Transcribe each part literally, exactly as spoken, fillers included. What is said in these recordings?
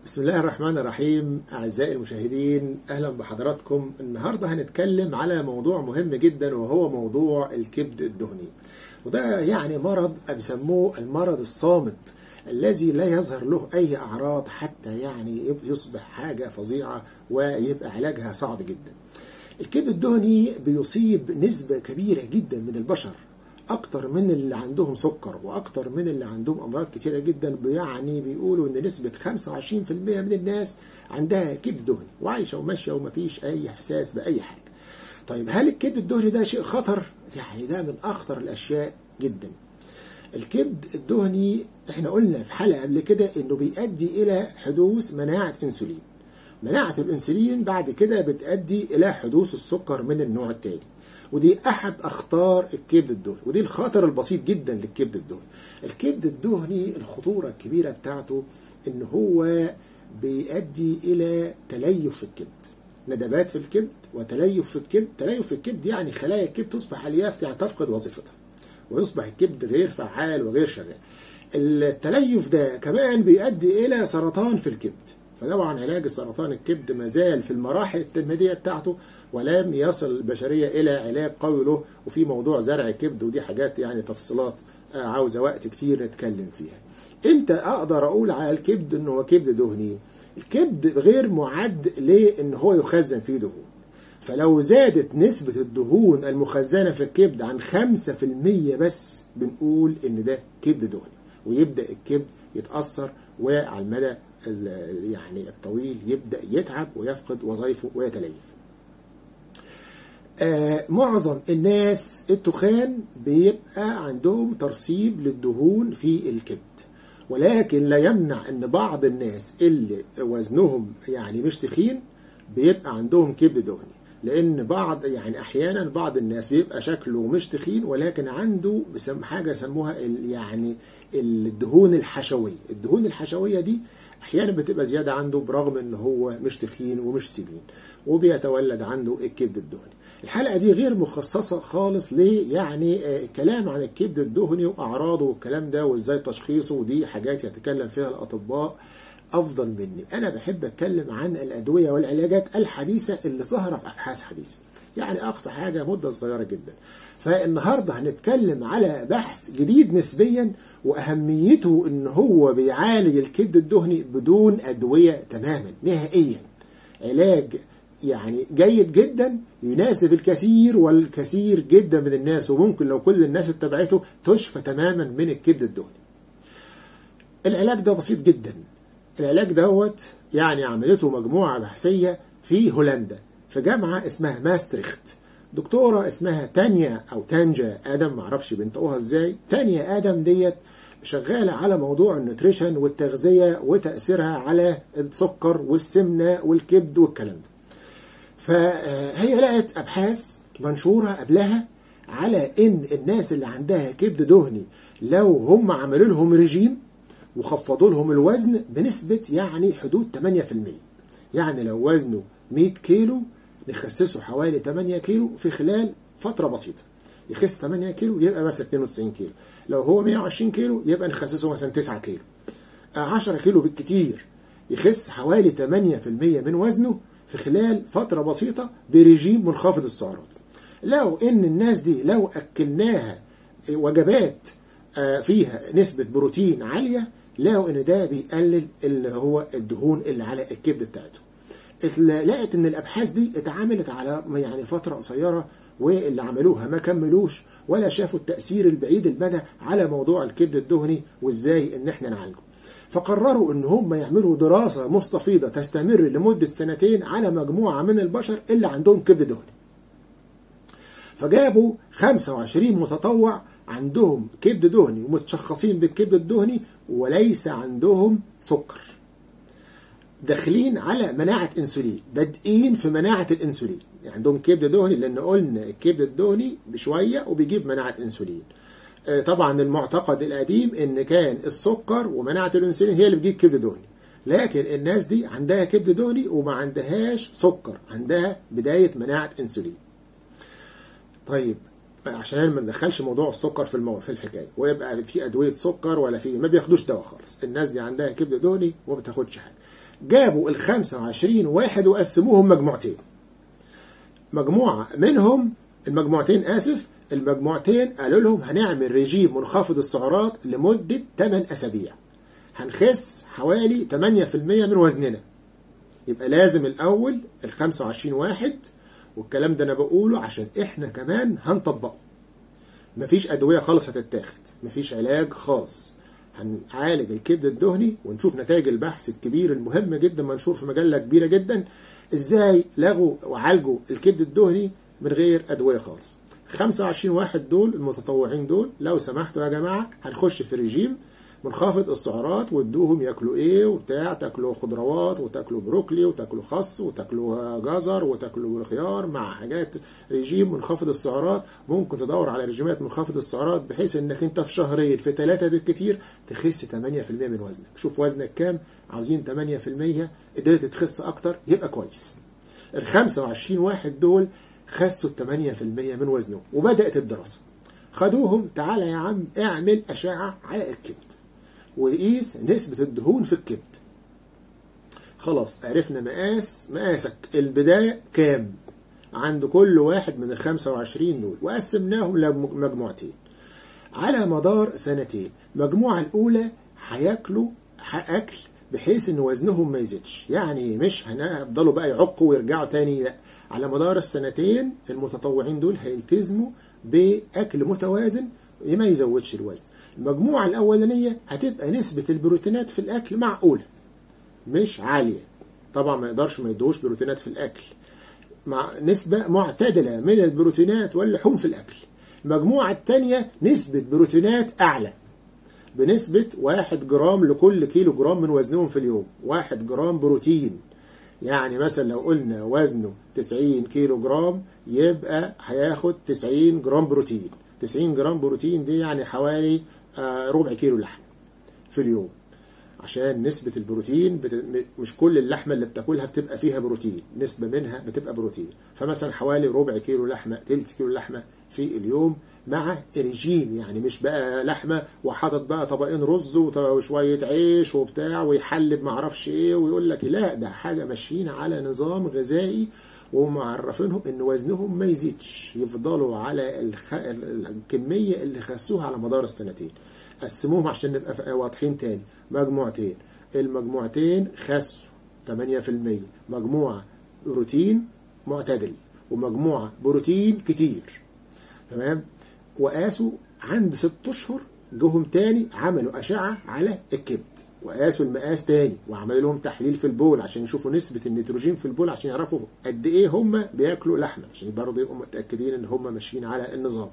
بسم الله الرحمن الرحيم. أعزائي المشاهدين، أهلا بحضراتكم. النهاردة هنتكلم على موضوع مهم جدا، وهو موضوع الكبد الدهني. وده يعني مرض بيسموه المرض الصامت الذي لا يظهر له أي أعراض، حتى يعني يصبح حاجة فظيعة ويبقى علاجها صعب جدا. الكبد الدهني بيصيب نسبة كبيرة جدا من البشر، أكتر من اللي عندهم سكر وأكتر من اللي عندهم أمراض كتيرة جدا. يعني بيقولوا إن نسبة خمسة وعشرين في المية من الناس عندها كبد دهني وعايشة وماشية ومفيش أي إحساس بأي حاجة. طيب، هل الكبد الدهني ده شيء خطر؟ يعني ده من أخطر الأشياء جدا. الكبد الدهني احنا قلنا في حلقة قبل كده إنه بيؤدي إلى حدوث مناعة أنسولين. مناعة الأنسولين بعد كده بتؤدي إلى حدوث السكر من النوع التاني، ودي أحد أخطار الكبد الدهني، ودي الخطر البسيط جدا للكبد الدهني. الكبد الدهني الخطورة الكبيرة بتاعته إن هو بيؤدي إلى تليف في الكبد، ندبات في الكبد وتليف في الكبد. تليف في الكبد يعني خلايا الكبد تصبح ألياف، يعني تفقد وظيفتها ويصبح الكبد غير فعال وغير شغال. التليف ده كمان بيؤدي إلى سرطان في الكبد. فطبعا علاج سرطان الكبد ما زال في المراحل التمهيدية بتاعته، ولم يصل البشرية إلى علاج قوي له. وفي موضوع زرع الكبد، ودي حاجات يعني تفصيلات عاوزة وقت كتير نتكلم فيها. امتى أقدر أقول على الكبد إنه هو كبد دهني؟ الكبد غير معد لإن هو يخزن فيه دهون. فلو زادت نسبة الدهون المخزنة في الكبد عن خمسة في المية بس، بنقول إن ده كبد دهني، ويبدأ الكبد يتأثر، وعلى المدى يعني الطويل يبدأ يتعب ويفقد وظائفه ويتليف. آه معظم الناس التخان بيبقى عندهم ترسيب للدهون في الكبد، ولكن لا يمنع ان بعض الناس اللي وزنهم يعني مش تخين بيبقى عندهم كبد دهني. لان بعض يعني احيانا بعض الناس بيبقى شكله مش تخين، ولكن عنده بسم حاجه يسموها يعني الدهون الحشويه. الدهون الحشويه دي احيانا بتبقى زياده عنده، برغم ان هو مش تخين ومش سمين، وبيتولد عنده الكبد الدهني. الحلقه دي غير مخصصه خالص ليه يعني كلام عن الكبد الدهني واعراضه والكلام ده وازاي تشخيصه، ودي حاجات يتكلم فيها الاطباء افضل مني. انا بحب اتكلم عن الادويه والعلاجات الحديثه اللي ظاهره في ابحاث حديثه، يعني اقصى حاجه مده صغيره جدا. فالنهارده هنتكلم على بحث جديد نسبيا، واهميته ان هو بيعالج الكبد الدهني بدون ادويه تماما نهائيا. علاج يعني جيد جدا يناسب الكثير والكثير جدا من الناس، وممكن لو كل الناس اتبعته تشفى تماما من الكبد الدهني. العلاج ده بسيط جدا. العلاج دوت يعني عملته مجموعة بحثية في هولندا في جامعة اسمها ماستريخت. دكتورة اسمها تانيا أو تانجا آدم، معرفش بنطقوها ازاي. تانيا آدم ديت شغالة على موضوع النوتريشن والتغذية وتأثيرها على السكر والسمنة والكبد والكلام ده. فهي لقت أبحاث منشورة قبلها على إن الناس اللي عندها كبد دهني لو هم عملوا لهم ريجيم وخفضوا لهم الوزن بنسبة يعني حدود ثمانية في المية، يعني لو وزنه مية كيلو نخسسه حوالي ثمانية كيلو في خلال فترة بسيطة. يخس ثمانية كيلو يبقى مثلا اثنين وتسعين كيلو. لو هو مية وعشرين كيلو يبقى نخسسه مثلا تسعة كيلو. عشرة كيلو بالكتير. يخس حوالي ثمانية في المية من وزنه في خلال فترة بسيطة بريجيم منخفض السعرات. لو ان الناس دي لو اكلناها وجبات فيها نسبة بروتين عالية، لقوا ان ده بيقلل اللي هو الدهون اللي على الكبد بتاعته. لقت ان الابحاث دي اتعملت على يعني فترة قصيرة، واللي عملوها ما كملوش ولا شافوا التأثير البعيد المدى على موضوع الكبد الدهني وازاي ان احنا نعالجه. فقرروا ان هم يعملوا دراسة مستفيضة تستمر لمدة سنتين على مجموعة من البشر اللي عندهم كبد دهني. فجابوا خمسة وعشرين متطوع عندهم كبد دهني ومتشخصين بالكبد الدهني وليس عندهم سكر، داخلين على مناعة انسولين، بادئين في مناعة الانسولين. يعني عندهم كبد دهني، لان قلنا الكبد الدهني بشوية وبيجيب مناعة انسولين. طبعا المعتقد القديم ان كان السكر ومناعة الانسولين هي اللي بتجيب كبد دهني، لكن الناس دي عندها كبد دهني وما عندهاش سكر، عندها بداية مناعة انسولين. طيب، عشان ما ندخلش موضوع السكر في المو... في الحكايه، ويبقى في ادويه سكر ولا في ما بياخدوش دواء خالص. الناس دي عندها كبد دهني وما بتاخدش حاجه. جابوا ال خمسة وعشرين واحد وقسموهم مجموعتين. مجموعة منهم المجموعتين آسف المجموعتين قالوا لهم هنعمل ريجيم منخفض السعرات لمدة ثمانية أسابيع، هنخس حوالي ثمانية في المية من وزننا. يبقى لازم الأول ال خمسة وعشرين واحد، والكلام ده أنا بقوله عشان إحنا كمان هنطبقه. مفيش أدوية خالص هتتاخد، مفيش علاج خالص، هنعالج الكبد الدهني ونشوف نتائج البحث الكبير المهم جدا منشور في مجلة كبيرة جدا ازاي لغوا وعالجوا الكبد الدهني من غير أدوية خالص. خمسة وعشرين واحد دول المتطوعين دول لو سمحتوا يا جماعة هنخش في ريجيم منخفض السعرات وادوهم ياكلوا ايه وبتاع، تاكلوا خضروات وتاكلوا بروكلي وتاكلوا خس وتاكلوا جزر وتاكلوا خيار مع حاجات. ريجيم منخفض السعرات ممكن تدور على ريجيمات منخفض السعرات بحيث انك انت في شهرين في ثلاثة بالكتير تخس ثمانية في المية من وزنك. شوف وزنك كام، عاوزين ثمانية في المية، قدرت تخس اكتر يبقى كويس. ال خمسة وعشرين واحد دول خسوا ثمانية في المية من وزنهم وبدأت الدراسة. خدوهم تعالى يا عم اعمل أشعة على الكبد وقيس نسبة الدهون في الكبد. خلاص عرفنا مقاس مقاسك البداية كام عند كل واحد من ال خمسة وعشرين دول، وقسمناهم لمجموعتين على مدار سنتين. المجموعة الأولى هياكلوا أكل بحيث إن وزنهم ما يزيدش، يعني مش هنفضلوا بقى يعقوا ويرجعوا تاني، لا، على مدار السنتين المتطوعين دول هيلتزموا بأكل متوازن ما يزودش الوزن. المجموعة الأولانية هتبقى نسبة البروتينات في الأكل معقولة مش عالية، طبعا ما يقدرش ما يدوش بروتينات في الأكل، مع نسبة معتدلة من البروتينات واللحوم في الأكل. المجموعة الثانية نسبة بروتينات أعلى بنسبة واحد جرام لكل كيلو جرام من وزنهم في اليوم، واحد جرام بروتين. يعني مثلا لو قلنا وزنه تسعين كيلو جرام يبقى هياخد تسعين جرام بروتين. تسعين جرام بروتين دي يعني حوالي آه ربع كيلو لحم في اليوم، عشان نسبة البروتين بت... مش كل اللحمة اللي بتاكلها بتبقى فيها بروتين، نسبة منها بتبقى بروتين. فمثلا حوالي ربع كيلو لحمة، تلت كيلو لحمة في اليوم مع ريجيم، يعني مش بقى لحمة وحاطط بقى طبقين رز وشوية عيش وبتاع ويحلب معرفش ايه ويقول لك لا، ده حاجة ماشيين على نظام غذائي ومعرفينهم ان وزنهم ما يزيدش، يفضلوا على الخ... الكمية اللي خسوها على مدار السنتين. قسموهم عشان نبقى واضحين تاني، مجموعتين، المجموعتين خسوا ثمانية في المية، مجموعة بروتين معتدل ومجموعة بروتين كتير، تمام؟ وقاسوا عند ست اشهر جوهم تاني عملوا أشعة على الكبد وقاسوا المقاس تاني وعملوا لهم تحليل في البول عشان يشوفوا نسبة النيتروجين في البول عشان يعرفوا قد ايه هم بياكلوا لحمة، عشان برضه يبقوا متأكدين ان هم ماشيين على النظام.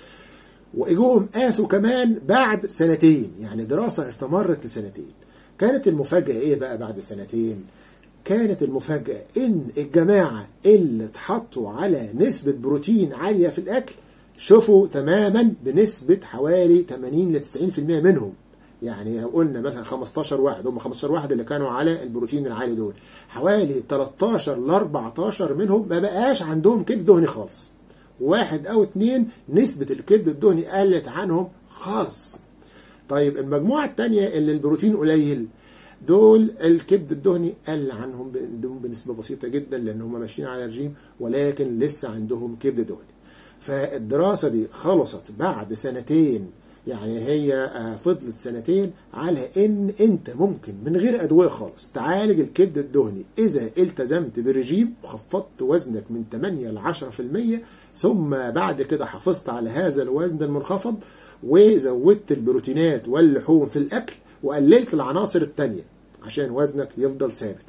واجوهم قاسوا كمان بعد سنتين، يعني دراسة استمرت لسنتين. كانت المفاجأة ايه بقى بعد سنتين؟ كانت المفاجأة ان الجماعة اللي اتحطوا على نسبة بروتين عالية في الاكل شوفوا تماما بنسبة حوالي ثمانين ل تسعين في المية منهم. يعني قلنا مثلا خمستاشر واحد، هم خمستاشر واحد اللي كانوا على البروتين العالي دول، حوالي تلتاشر ل اربعتاشر منهم ما بقاش عندهم كبد دهني خالص. واحد او اتنين نسبة الكبد الدهني قلت عنهم خالص. طيب المجموعة التانية اللي البروتين قليل دول الكبد الدهني قل عنهم بنسبة بسيطة جدا لان هم ماشيين على رجيم، ولكن لسه عندهم كبد دهني. فالدراسة دي خلصت بعد سنتين، يعني هي فضلت سنتين على ان انت ممكن من غير ادوية خالص تعالج الكبد الدهني اذا التزمت برجيم وخفضت وزنك من ثمانية ل عشرة في المية، ثم بعد كده حافظت على هذا الوزن المنخفض وزودت البروتينات واللحوم في الاكل وقللت العناصر التانية عشان وزنك يفضل ثابت.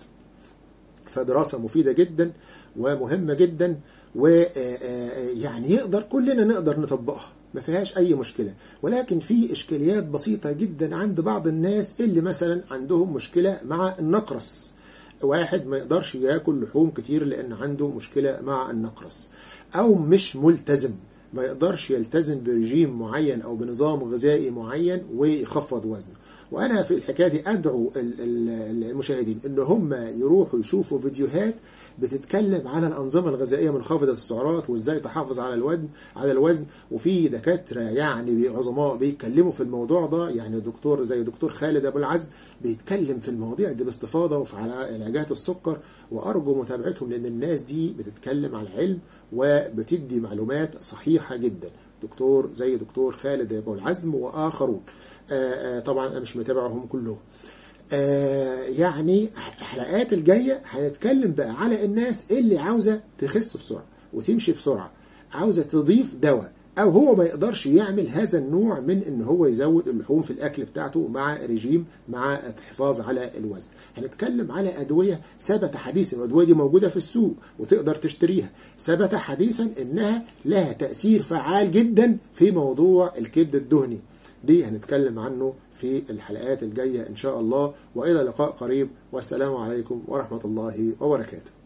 فدراسة مفيدة جدا ومهمة جدا، ويعني يقدر كلنا نقدر نطبقها ما فيهاش اي مشكلة، ولكن في اشكاليات بسيطة جدا عند بعض الناس اللي مثلا عندهم مشكلة مع النقرس. واحد ما يقدرش ياكل لحوم كتير لان عنده مشكلة مع النقرس، او مش ملتزم ما يقدرش يلتزم برجيم معين او بنظام غذائي معين ويخفض وزنه. وانا في الحكايه دي ادعو المشاهدين ان هم يروحوا يشوفوا فيديوهات بتتكلم على الانظمه الغذائيه منخفضه السعرات وازاي تحافظ على الوزن على الوزن وفي دكاتره يعني عظماء بيتكلموا في الموضوع ده، يعني دكتور زي دكتور خالد ابو العز بيتكلم في المواضيع دي باستفاضه وفي على علاجات السكر، وارجو متابعتهم لان الناس دي بتتكلم على العلم وبتدي معلومات صحيحه جدا. دكتور زي دكتور خالد ابو العزم واخرون. آآ آآ طبعا انا مش متابعهم كلهم. يعني الحلقات الجايه هنتكلم بقى على الناس اللي عاوزه تخس بسرعه وتمشي بسرعه، عاوزه تضيف دواء او هو ما يقدرش يعمل هذا النوع من ان هو يزود اللحوم في الاكل بتاعته مع رجيم مع الحفاظ على الوزن. هنتكلم على ادويه ثبت حديثا، الادويه دي موجوده في السوق وتقدر تشتريها، ثبت حديثا انها لها تاثير فعال جدا في موضوع الكبد الدهني. دي هنتكلم عنه في الحلقات الجايه ان شاء الله، والى لقاء قريب، والسلام عليكم ورحمه الله وبركاته.